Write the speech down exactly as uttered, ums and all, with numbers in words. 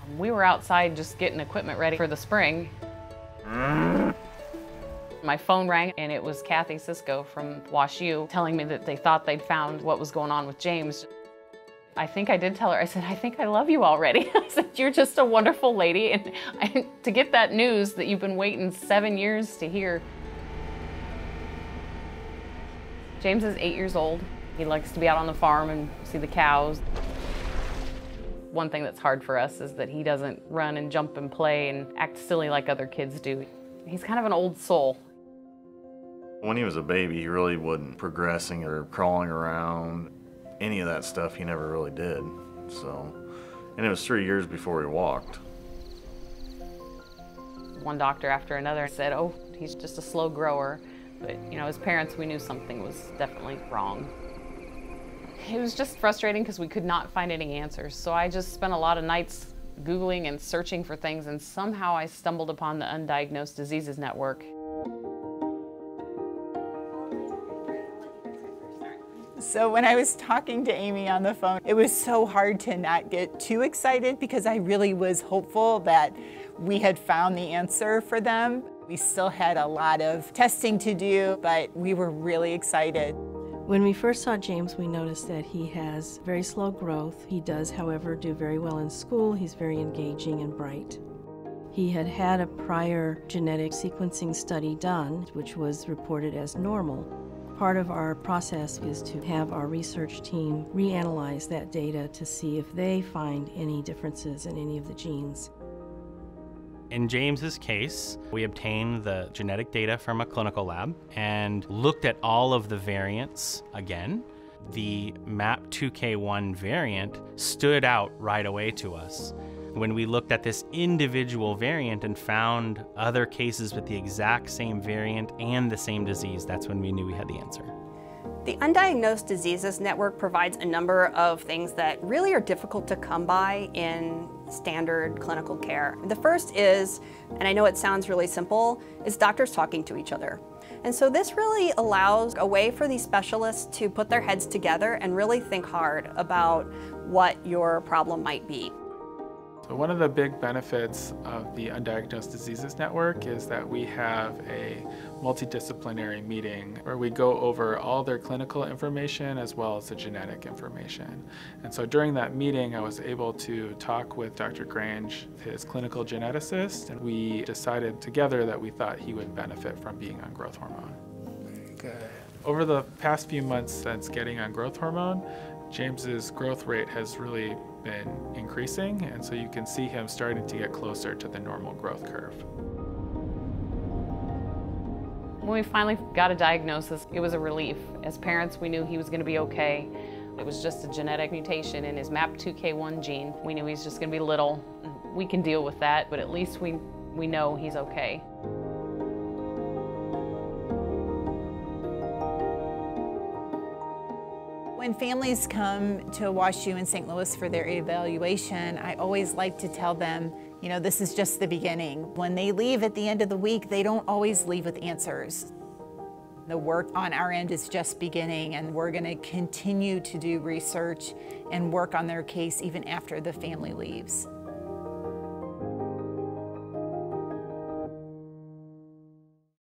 We were outside just getting equipment ready for the spring. My phone rang and it was Kathy Cisco from WashU telling me that they thought they'd found what was going on with James. I think I did tell her, I said, I think I love you already. I said, you're just a wonderful lady. And I, to get that news that you've been waiting seven years to hear. James is eight years old. He likes to be out on the farm and see the cows. One thing that's hard for us is that he doesn't run and jump and play and act silly like other kids do. He's kind of an old soul. When he was a baby, he really wasn't progressing or crawling around. Any of that stuff he never really did. So, and it was three years before he walked. One doctor after another said, oh, he's just a slow grower. But, you know, as parents, we knew something was definitely wrong. It was just frustrating because we could not find any answers. So I just spent a lot of nights Googling and searching for things, and somehow I stumbled upon the Undiagnosed Diseases Network. So when I was talking to Amy on the phone, it was so hard to not get too excited because I really was hopeful that we had found the answer for them. We still had a lot of testing to do, but we were really excited. When we first saw James, we noticed that he has very slow growth. He does, however, do very well in school. He's very engaging and bright. He had had a prior genetic sequencing study done, which was reported as normal. Part of our process is to have our research team reanalyze that data to see if they find any differences in any of the genes. In James's case, we obtained the genetic data from a clinical lab and looked at all of the variants again. The M A P two K one variant stood out right away to us. When we looked at this individual variant and found other cases with the exact same variant and the same disease, that's when we knew we had the answer. The Undiagnosed Diseases Network provides a number of things that really are difficult to come by in standard clinical care. The first is, and I know it sounds really simple, is doctors talking to each other. And so this really allows a way for these specialists to put their heads together and really think hard about what your problem might be. So one of the big benefits of the Undiagnosed Diseases Network is that we have a multidisciplinary meeting where we go over all their clinical information as well as the genetic information. And so during that meeting, I was able to talk with Doctor Grange, his clinical geneticist, and we decided together that we thought he would benefit from being on growth hormone. Good. Over the past few months since getting on growth hormone, James's growth rate has really been increasing, and so you can see him starting to get closer to the normal growth curve. When we finally got a diagnosis, it was a relief. As parents, we knew he was going to be okay. It was just a genetic mutation in his M A P two K one gene. We knew he was just going to be little. We can deal with that, but at least we, we know he's okay. When families come to WashU in Saint Louis for their evaluation, I always like to tell them, you know, this is just the beginning. When they leave at the end of the week, they don't always leave with answers. The work on our end is just beginning, and we're going to continue to do research and work on their case even after the family leaves.